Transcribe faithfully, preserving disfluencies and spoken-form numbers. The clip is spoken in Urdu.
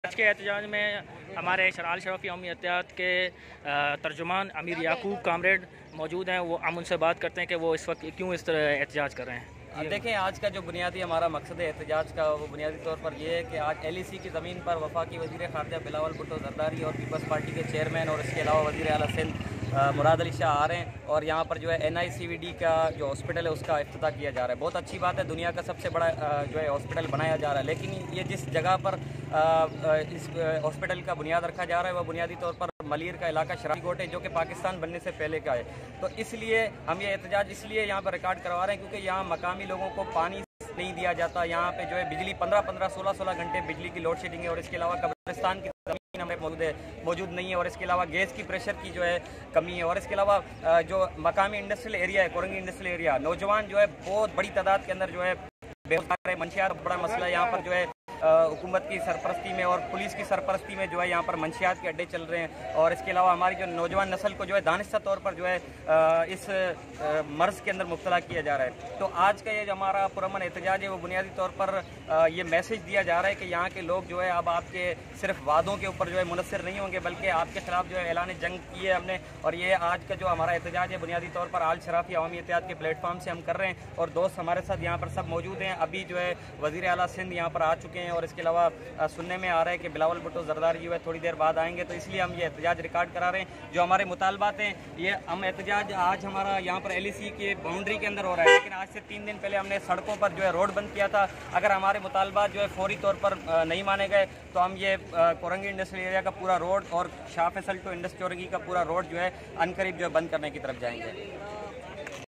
آج کے احتجاج میں ہمارے شرح الشرافی عوامی اتحاد کے ترجمان امیر یعقوب کامریڈ موجود ہیں. وہ ہم ان سے بات کرتے ہیں کہ وہ اس وقت کیوں اس طرح احتجاج کر رہے ہیں. دیکھیں، آج کا جو بنیادی ہمارا مقصد ہے احتجاج کا، وہ بنیادی طور پر یہ ہے کہ آج ایل ای سی کی زمین پر وفاقی وزیر خارجہ بلاول بھٹو زرداری اور پیپلز پارٹی کے چیئرمین اور اس کے علاوہ وزیر اعلیٰ سندھ مراد علی شاہ آ رہے ہیں اور یہاں پر جو ہے این آئی سی وی ڈی کا جو ہاسپٹل ہے اس کا افتتاح کیا جا رہا ہے. بہت اچھی بات ہے، دنیا کا سب سے بڑا جو ہے ہاسپٹل بنایا جا رہا ہے، لیکن یہ جس جگہ پر اس ہاسپٹل کا بنیاد رکھا جا رہا ہے وہ بنیادی طور پر ملیر کا علاقہ شراکی کوٹ ہے، جو کہ پاکستان بننے سے پہلے کا ہے. تو اس لیے ہم یہ احتجاج اس لیے یہاں پر ریکارڈ کروا رہے ہیں کیونکہ یہاں مقامی لوگوں کو پانی نہیں دیا جاتا. یہاں پہ جو ہے بجلی پندرہ پندرہ سولہ سولہ گھنٹے بجلی کی لوڈ شیڈنگ ہے اور اس کے علاوہ قبرستان کی زمین ہمیں موجود ہے موجود نہیں ہے اور اس کے علاوہ گیس کی پریشر کی جو ہے کمی ہے اور اس کے علاوہ جو مقامی انڈسٹریل ایریا ہے کورنگی انڈسٹریل ایریا، نوجوان جو ہے بہت بڑی تعداد کے اندر جو ہے بے روزگار ہے. منشیات بڑا مسئلہ ہے یہاں پر جو ہے حکومت کی سرپرستی میں اور پولیس کی سرپرستی میں جو ہے یہاں پر منشیات کے اڈے چل رہے ہیں اور اس کے علاوہ ہماری جو نوجوان نسل کو جو ہے دانستہ طور پر جو ہے اس مرض کے اندر مبتلا کیا جا رہا ہے. تو آج کا یہ جو ہمارا پرامن احتجاج ہے وہ بنیادی طور پر یہ میسج دیا جا رہا ہے کہ یہاں کے لوگ جو ہے اب آپ کے صرف وعدوں کے اوپر جو ہے منحصر نہیں ہوں گے، بلکہ آپ کے خلاف جو ہے اعلان جنگ کی ہے ہم نے. اور یہ آج کا جو ہمارا احتجاج ہے بنیادی طور پر آل شرافی عوامی اتحاد کے پلیٹ فارم سے ہم کر رہے ہیں اور دوست ہمارے ساتھ یہاں پر سب موجود ہیں. ابھی جو ہے وزیر اعلیٰ سندھ یہاں پر آ چکے ہیں اور اس کے علاوہ سننے میں آ رہا ہے کہ بلاول بھٹو زرداری جو ہے تھوڑی دیر بعد آئیں گے. تو اس لیے ہم یہ احتجاج ریکارڈ کرا رہے ہیں. جو ہمارے مطالبات ہیں یہ ہم احتجاج آج ہمارا یہاں پر ایل ای سی کی باؤنڈری کے اندر ہو رہا ہے، لیکن آج سے تین دن پہلے ہم نے سڑکوں پر جو ہے روڈ بند کیا تھا. اگر ہمارے مطالبات جو ہے فوری طور پر نہیں مانے گئے تو ہم یہ کورنگی انڈسٹریل ایریا کا پورا روڈ اور شاہ فیصل ٹو انڈس چورنگی کا پورا روڈ جو ہے عنقریب جو ہے بند کرنے کی طرف جائیں گے.